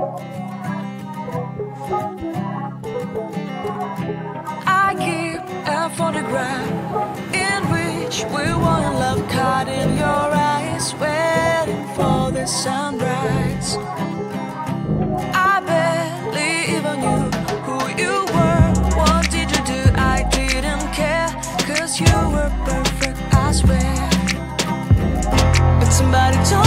I keep a photograph in which we were in love, caught in your eyes, waiting for the sunrise. I barely even knew who you were. What did you do? I didn't care, 'cause you were perfect, I swear. But somebody told